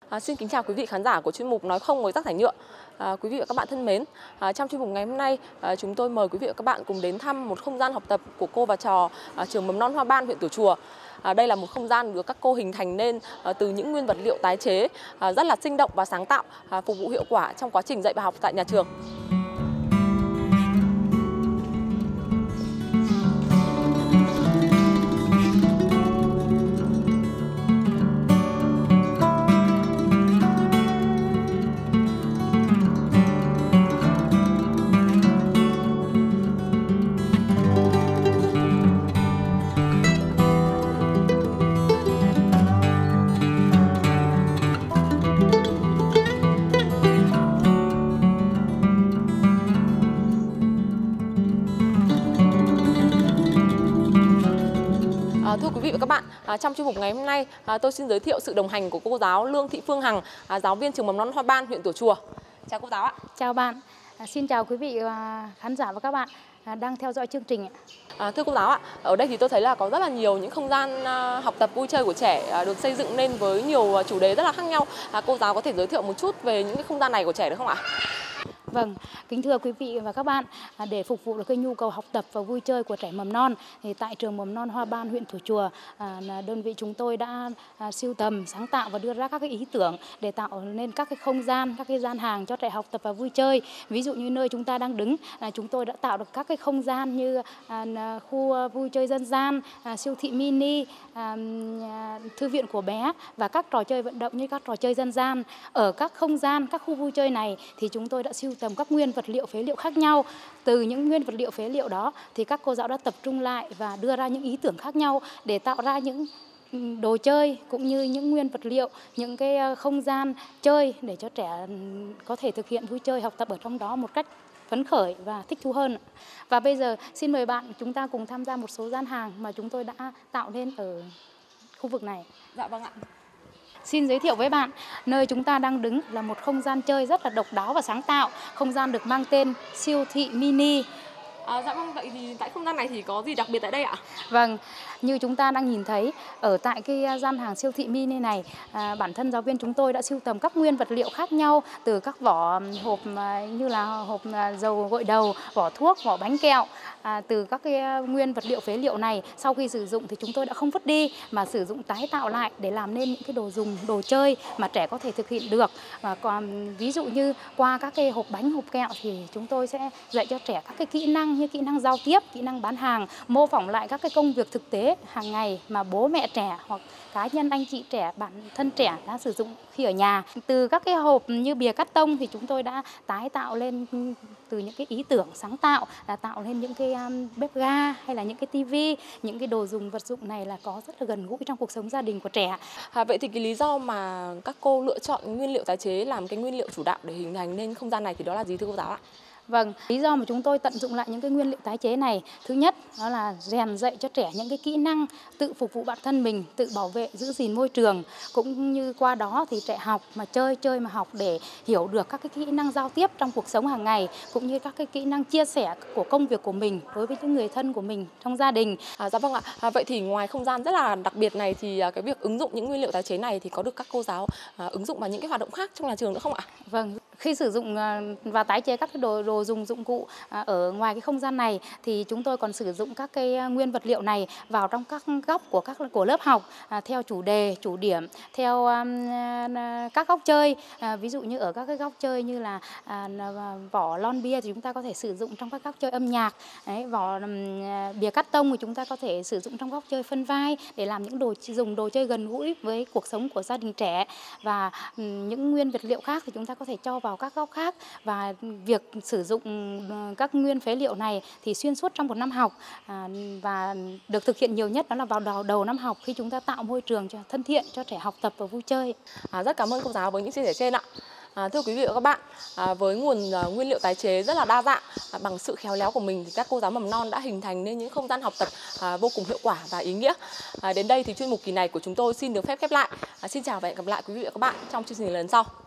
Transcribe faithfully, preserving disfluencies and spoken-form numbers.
À, xin kính chào quý vị khán giả của chuyên mục Nói không với rác thải nhựa. À, quý vị và các bạn thân mến, à, trong chuyên mục ngày hôm nay, à, chúng tôi mời quý vị và các bạn cùng đến thăm một không gian học tập của cô và trò à, trường mầm non Hoa Ban, huyện Tủa Chùa. À, đây là một không gian được các cô hình thành nên à, từ những nguyên vật liệu tái chế à, rất là sinh động và sáng tạo, à, phục vụ hiệu quả trong quá trình dạy và học tại nhà trường. À, thưa quý vị và các bạn, à, trong chuyên mục ngày hôm nay, à, tôi xin giới thiệu sự đồng hành của cô giáo Lương Thị Phương Hằng, à, giáo viên trường mầm non Hoa Ban, huyện Tủa Chùa. Chào cô giáo ạ. Chào bạn, à, xin chào quý vị à, khán giả và các bạn à, đang theo dõi chương trình. À, thưa cô giáo ạ, ở đây thì tôi thấy là có rất là nhiều những không gian à, học tập vui chơi của trẻ à, được xây dựng nên với nhiều chủ đề rất là khác nhau. À, cô giáo có thể giới thiệu một chút về những cái không gian này của trẻ được không ạ? Vâng, kính thưa quý vị và các bạn, để phục vụ được cái nhu cầu học tập và vui chơi của trẻ mầm non thì tại trường mầm non Hoa Ban, huyện Tủa Chùa, đơn vị chúng tôi đã sưu tầm, sáng tạo và đưa ra các cái ý tưởng để tạo nên các cái không gian, các cái gian hàng cho trẻ học tập và vui chơi. Ví dụ như nơi chúng ta đang đứng, chúng tôi đã tạo được các cái không gian như khu vui chơi dân gian, siêu thị mini, thư viện của bé và các trò chơi vận động như các trò chơi dân gian. Ở các không gian, các khu vui chơi này thì chúng tôi đã sưu tầm các nguyên vật liệu phế liệu khác nhau. Từ những nguyên vật liệu phế liệu đó thì các cô giáo đã tập trung lại và đưa ra những ý tưởng khác nhau để tạo ra những đồ chơi cũng như những nguyên vật liệu, những cái không gian chơi để cho trẻ có thể thực hiện vui chơi học tập ở trong đó một cách phấn khởi và thích thú hơn. Và bây giờ xin mời bạn chúng ta cùng tham gia một số gian hàng mà chúng tôi đã tạo nên ở khu vực này. Dạ vâng ạ. Xin giới thiệu với bạn, nơi chúng ta đang đứng là một không gian chơi rất là độc đáo và sáng tạo. Không gian được mang tên siêu thị mini. À, dạ vâng, vậy thì tại không gian này thì có gì đặc biệt tại đây ạ? Vâng, như chúng ta đang nhìn thấy ở tại cái gian hàng siêu thị mini này, à, bản thân giáo viên chúng tôi đã sưu tầm các nguyên vật liệu khác nhau, từ các vỏ hộp như là hộp dầu gội đầu, vỏ thuốc, vỏ bánh kẹo. À, từ các cái nguyên vật liệu phế liệu này sau khi sử dụng thì chúng tôi đã không vứt đi mà sử dụng tái tạo lại để làm nên những cái đồ dùng, đồ chơi mà trẻ có thể thực hiện được. Và còn ví dụ như qua các cái hộp bánh, hộp kẹo thì chúng tôi sẽ dạy cho trẻ các cái kỹ năng như kỹ năng giao tiếp, kỹ năng bán hàng, mô phỏng lại các cái công việc thực tế hàng ngày mà bố mẹ trẻ hoặc cá nhân anh chị trẻ, bản thân trẻ đã sử dụng khi ở nhà. Từ các cái hộp như bìa cắt tông thì chúng tôi đã tái tạo lên từ những cái ý tưởng sáng tạo, là tạo lên những cái um, bếp ga hay là những cái tivi, những cái đồ dùng vật dụng này là có rất là gần gũi trong cuộc sống gia đình của trẻ. À, vậy thì cái lý do mà các cô lựa chọn nguyên liệu tái chế làm cái nguyên liệu chủ đạo để hình thành nên không gian này thì đó là gì thưa cô giáo ạ? Vâng, lý do mà chúng tôi tận dụng lại những cái nguyên liệu tái chế này, thứ nhất đó là rèn dạy cho trẻ những cái kỹ năng tự phục vụ bản thân mình, tự bảo vệ, giữ gìn môi trường, cũng như qua đó thì trẻ học mà chơi, chơi mà học để hiểu được các cái kỹ năng giao tiếp trong cuộc sống hàng ngày, cũng như các cái kỹ năng chia sẻ của công việc của mình đối với những người thân của mình trong gia đình. À, dạ vâng ạ. À, vậy thì ngoài không gian rất là đặc biệt này thì cái việc ứng dụng những nguyên liệu tái chế này thì có được các cô giáo à, ứng dụng vào những cái hoạt động khác trong nhà trường nữa không ạ? Vâng. Khi sử dụng và tái chế các đồ đồ dùng dụng cụ ở ngoài cái không gian này thì chúng tôi còn sử dụng các cái nguyên vật liệu này vào trong các góc của các của lớp học theo chủ đề, chủ điểm, theo các góc chơi. Ví dụ như ở các cái góc chơi như là vỏ lon bia thì chúng ta có thể sử dụng trong các góc chơi âm nhạc. Đấy, vỏ bìa cắt tông thì chúng ta có thể sử dụng trong góc chơi phân vai để làm những đồ dùng đồ chơi gần gũi với cuộc sống của gia đình trẻ. Và những nguyên vật liệu khác thì chúng ta có thể cho vào các góc khác, và việc sử dụng các nguyên phế liệu này thì xuyên suốt trong một năm học à, và được thực hiện nhiều nhất đó là vào đầu, đầu năm học khi chúng ta tạo môi trường cho thân thiện cho trẻ học tập và vui chơi. À, rất cảm ơn cô giáo với những chia sẻ trên ạ. À, thưa quý vị và các bạn, à, với nguồn à, nguyên liệu tái chế rất là đa dạng, à, bằng sự khéo léo của mình thì các cô giáo mầm non đã hình thành nên những không gian học tập à, vô cùng hiệu quả và ý nghĩa. À, đến đây thì chuyên mục kỳ này của chúng tôi xin được phép khép lại. À, xin chào và hẹn gặp lại quý vị và các bạn trong chương trình lần sau.